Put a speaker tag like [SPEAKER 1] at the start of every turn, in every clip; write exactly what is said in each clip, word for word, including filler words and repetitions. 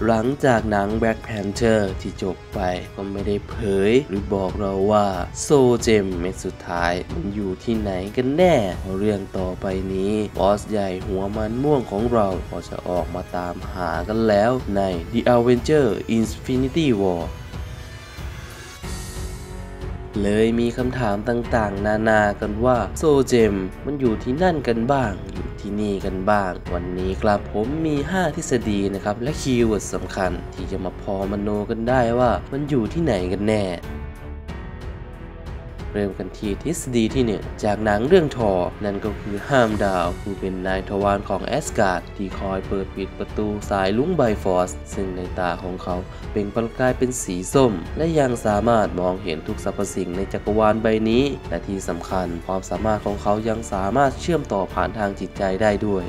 [SPEAKER 1] หลังจากหนัง Black Panther ที่จบไปก็ไม่ได้เผยหรือบอกเราว่าโซเจมเม็ดสุดท้ายมันอยู่ที่ไหนกันแน่เรื่องต่อไปนี้บอสใหญ่หัวมันม่วงของเราก็จะออกมาตามหากันแล้วใน The Avengers Infinity War เลยมีคำถามต่างๆนานากันว่าโซเจมมันอยู่ที่นั่นกันบ้างอยู่ที่นี่กันบ้างวันนี้ครับผมมีห้าทฤษฎีนะครับและคีย์เวิร์ดสำคัญที่จะมาพอมโนกันได้ว่ามันอยู่ที่ไหนกันแน่เริ่มกันที่ทฤษฎีที่หนึ่งจากหนังเรื่องทอร์นั่นก็คือห้ามดาวผู้เป็นนายทวารของแอสการ์ดที่คอยเปิดปิดประตูสายลุ้งไบฟอร์สซึ่งในตาของเขาเปล่งประกายเป็นสีส้มและยังสามารถมองเห็นทุกสรรพสิ่งในจักรวาลใบนี้และที่สำคัญความสามารถของเขายังสามารถเชื่อมต่อผ่านทางจิตใจได้ด้วย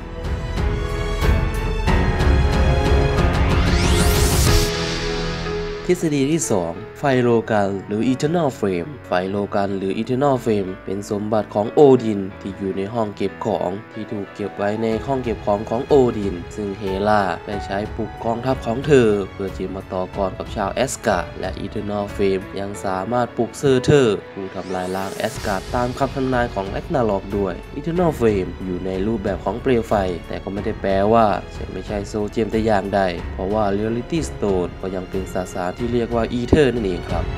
[SPEAKER 1] ทฤษฎีที่สองไฟโลกันหรือ Eternal Flame ไฟโลกันหรือ Eternal Flame เป็นสมบัติของโอดินที่อยู่ในห้องเก็บของที่ถูกเก็บไว้ในห้องเก็บของของโอดินซึ่งเฮลาได้ใช้ปลุกกองทัพของเธอเพื่อที่มาต่อกรกับชาวแอสการ์ดและ Eternal Flame ยังสามารถปลุกเซอร์เทอร์ผู้ทำลายล้างแอสการ์ดตามคำทำนายของแร็กนาร็อกด้วย Eternal Flame อยู่ในรูปแบบของเปลวไฟแต่ก็ไม่ได้แปลว่าจะไม่ใช่โซเจมแต่อย่างใดเพราะว่า Reality Stone ก็ยังเป็นสสารที่เรียกว่าอีเทอร์นั่นเองครับ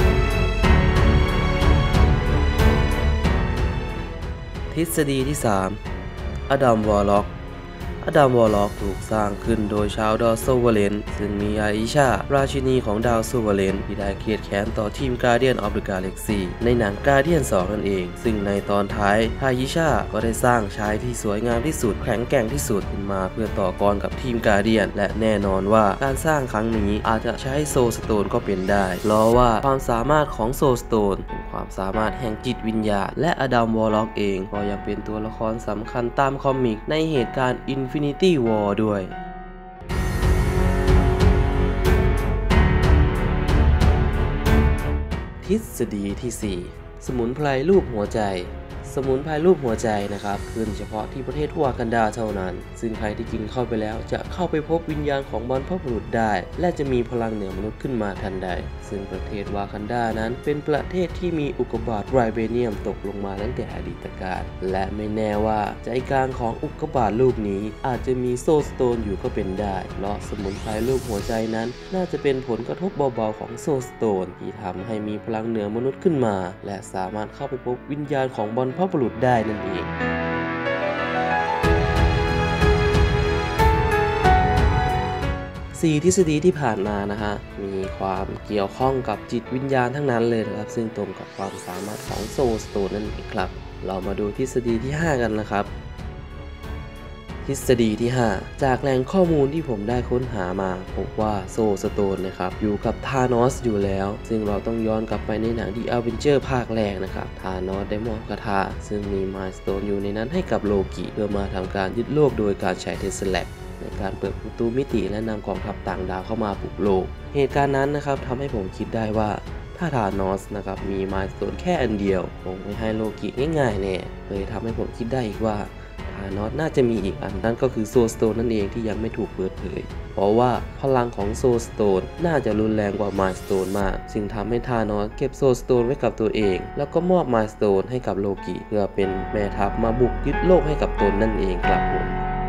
[SPEAKER 1] ทฤษฎีที่สามอดัมวอร์ล็อกอดัมวอร์ล็อกถูกสร้างขึ้นโดยชาวดาวโซเวเลนซึ่งมีอาอิชาราชินีของดาวโซเวเลนที่ได้เครียดแค้นต่อทีม Guardian of the Galaxy ในหนัง Guardian สองนั่นเองซึ่งในตอนท้ายอาอิชาก็ได้สร้างชายที่สวยงามที่สุดแข็งแกร่งที่สุดขึ้นมาเพื่อต่อกรกับทีม Guardian และแน่นอนว่าการสร้างครั้งนี้อาจจะใช้โซลสโตนก็เป็นได้เพราะว่าความสามารถของโซลสโตนเป็นความสามารถแห่งจิตวิญญาณและอดัมวอร์ล็อกเองก็ยังเป็นตัวละครสำคัญตามคอมิกในเหตุการณ์ Infinity War ด้วยทฤษฎีที่สี่สมุนไพรรูปหัวใจสมุนไพรรูปหัวใจนะครับขึ้นเฉพาะที่ประเทศวากันดาเท่านั้นซึ่งใครที่กินเข้าไปแล้วจะเข้าไปพบวิญญาณของบรรพบุรุษได้และจะมีพลังเหนือมนุษย์ขึ้นมาทันใดซึ่งประเทศวากันดานั้นเป็นประเทศที่มีอุกกาบาตไรเบเนียมตกลงมาตั้งแต่อดีตกาลและไม่แน่ว่าใจกลางของอุกกาบาตลูกนี้อาจจะมีโซลสโตนอยู่ก็เป็นได้เพราะสมุนไพรรูปหัวใจนั้นน่าจะเป็นผลกระทบเบาๆของโซลสโตนที่ทำให้มีพลังเหนือมนุษย์ขึ้นมาและสามารถเข้าไปพบวิญญาณของบรรพบุรุษได้นั่นเองสี่ทฤษฎีที่ผ่านมานะฮะมีความเกี่ยวข้องกับจิตวิญญาณทั้งนั้นเลยนะครับซึ่งตรงกับความสามารถของโซลสโตนนั่นเองครับเรามาดูทฤษฎีที่ห้ากันนะครับทฤษฎีที่ห้าจากแหล่งข้อมูลที่ผมได้ค้นหามาพบว่าโซลสโตนนะครับอยู่กับธานอสอยู่แล้วซึ่งเราต้องย้อนกลับไปในหนังที่อเวนเจอร์ภาคแรกนะครับธานอสได้มอบคาถาซึ่งมีมายสโตนอยู่ในนั้นให้กับโลกิเพื่อมาทำการยึดโลกโดยการใช้เทสแลกในการเปิดประตูมิติและนำกองทัพต่างดาวเข้ามาปลุกโลกเหตุการณ์นั้นนะครับทำให้ผมคิดได้ว่าถ้าธานอสนะครับมีมายสโตนแค่อันเดียวคงไม่ให้โลกิง่ายๆแน่เลยทำให้ผมคิดได้อีกว่าธานอสน่าจะมีอีกอันนั่นก็คือโซลสโตนนั่นเองที่ยังไม่ถูกเปิดเผยเพราะว่าพลังของโซลสโตนน่าจะรุนแรงกว่ามายสโตนมากซึ่งทำให้ธานอสเก็บโซลสโตนไว้กับตัวเองแล้วก็มอบมายสโตนให้กับโลกิเพื่อเป็นแม่ทัพมาบุกยึดโลกให้กับตนนั่นเองครับผม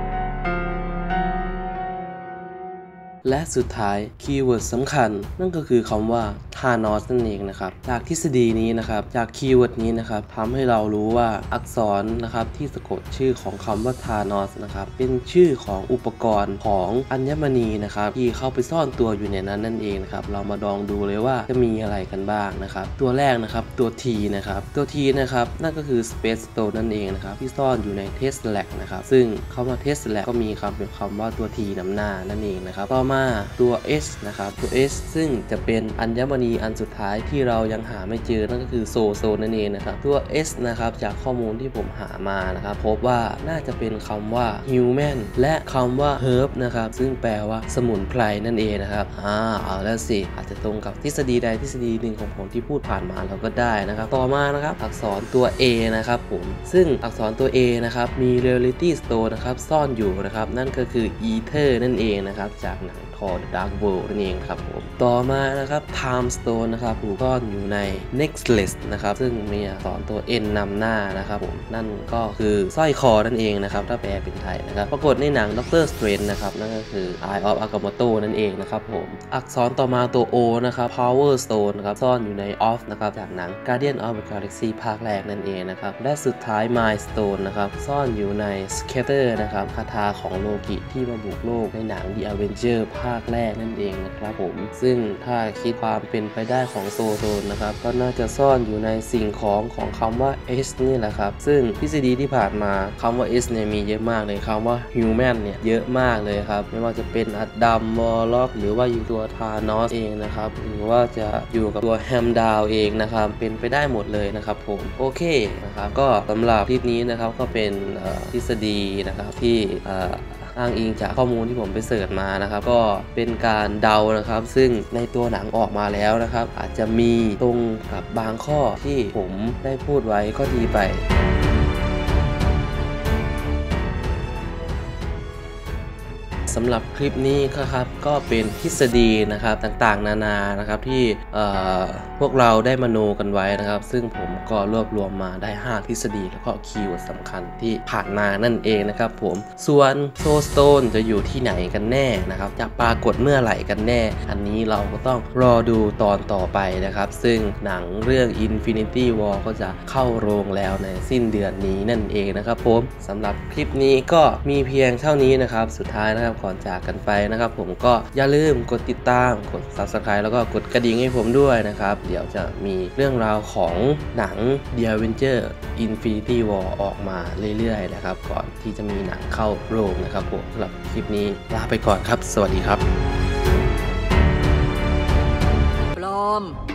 [SPEAKER 1] และสุดท้ายคีย์เวิร์ดสำคัญนั่นก็คือคำว่าธานอสนั่นเองนะครับจากทฤษฎีนี้นะครับจากคีย์เวิร์ดนี้นะครับทำให้เรารู้ว่าอักษรนะครับที่สะกดชื่อของคำว่าธานอสนะครับเป็นชื่อของอุปกรณ์ของอัญมณีนะครับที่เข้าไปซ่อนตัวอยู่ในนั้นนั่นเองนะครับเรามาลองดูเลยว่าจะมีอะไรกันบ้างนะครับตัวแรกนะครับตัว T นะครับตัว T นะครับนั่นก็คือ Space Stone นั่นเองนะครับที่ซ่อนอยู่ใน Tesseract นะครับซึ่งคำว่า Tesseract ก็มีคำเป็นคำว่าตัว T นำหน้านั่นเองนะครับต่อมาตัว S นะครับตัว S ซึ่งจะเป็นอัญมณีอันสุดท้ายที่เรายังหาไม่เจอนั่นก็คือโซโซนั่นเองนะครับตัว S นะครับจากข้อมูลที่ผมหามานะครับพบว่าน่าจะเป็นคำว่า human และคำว่า herb นะครับซึ่งแปลว่าสมุนไพรนั่นเองนะครับอ่าเอาแล้วสิอาจจะตรงกับทฤษฎีใดทฤษฎีหนึ่งของผมที่พูดผ่านมาเราก็ได้นะครับต่อมานะครับอักษรตัว A นะครับผมซึ่งอักษรตัว A นะครับมี reality stone นะครับซ่อนอยู่นะครับนั่นก็คือ ether นั่นเองนะครับจากหนังท for the Dark World นั่นเองครับผมต่อมานะครับ Time Stone นะครับถูกซ่อนอยู่ใน Necklace นะครับซึ่งมีอักษรตัว N นำหน้านะครับผมนั่นก็คือสร้อยคอนั่นเองนะครับถ้าแปลเป็นไทยนะครับปรากฏในหนัง Doctor Strange นะครับนั่นก็คือ Eye of Agamotto นั่นเองนะครับผมอักษรต่อมาตัว O นะครับ Power Stone นะครับซ่อนอยู่ใน Off นะครับจากหนัง Guardian of the Galaxy ภาคแรกนั่นเองนะครับและสุดท้าย Mind Stone นะครับซ่อนอยู่ใน Scatter นะครับคาถาของโลกิที่มาบุกโลกในหนัง The Avenger ภาคแรกนั่นเองนะครับผมซึ่งถ้าคิดความเป็นไปได้ของโซโซนนะครับก็น่าจะซ่อนอยู่ในสิ่งของของคำว่า S นี่แหละครับซึ่งทฤษฎีที่ผ่านมาคำว่า S เนี่ยมีเยอะมากเลยคำว่า Human เนี่ยเยอะมากเลยครับไม่ว่าจะเป็นอดัม วอร์ล็อกหรือว่าอยู่ตัวธานอสเองนะครับหรือว่าจะอยู่กับตัวแฮมดาวเองนะครับเป็นไปได้หมดเลยนะครับผมโอเคนะครับก็สำหรับคลิปนี้นะครับก็เป็นทฤษฎีนะครับที่อ้างอิงจากข้อมูลที่ผมไปเสิร์ชมานะครับก็เป็นการเดานะครับซึ่งในตัวหนังออกมาแล้วนะครับอาจจะมีตรงกับบางข้อที่ผมได้พูดไว้ก็ดีไปสำหรับคลิปนี้ครับก็เป็นทฤษฎีนะครับต่างๆนานานะครับที่พวกเราได้มโนกันไว้นะครับซึ่งผมก็รวบรวมมาได้ห้าทฤษฎีแล้วก็คีย์เวิร์ดสำคัญที่ผ่านมานั่นเองนะครับผมส่วนโซสโตนจะอยู่ที่ไหนกันแน่นะครับจะปรากฏเมื่อไหร่กันแน่อันนี้เราก็ต้องรอดูตอนต่อไปนะครับซึ่งหนังเรื่อง Infinity War ก็จะเข้าโรงแล้วในสิ้นเดือนนี้นั่นเองนะครับผมสำหรับคลิปนี้ก็มีเพียงเท่านี้นะครับสุดท้ายนะครับก่อนจากกันไปนะครับผมก็อย่าลืมกดติดตามกด ซับสไครบ์ แล้วก็กดกระดิ่งให้ผมด้วยนะครับเดี๋ยวจะมีเรื่องราวของหนัง The Avenger Infinity War ออกมาเรื่อยๆนะครับก่อนที่จะมีหนังเข้าโรงนะครับผมสำหรับคลิปนี้ลาไปก่อนครับสวัสดีครับ
[SPEAKER 2] ปลอม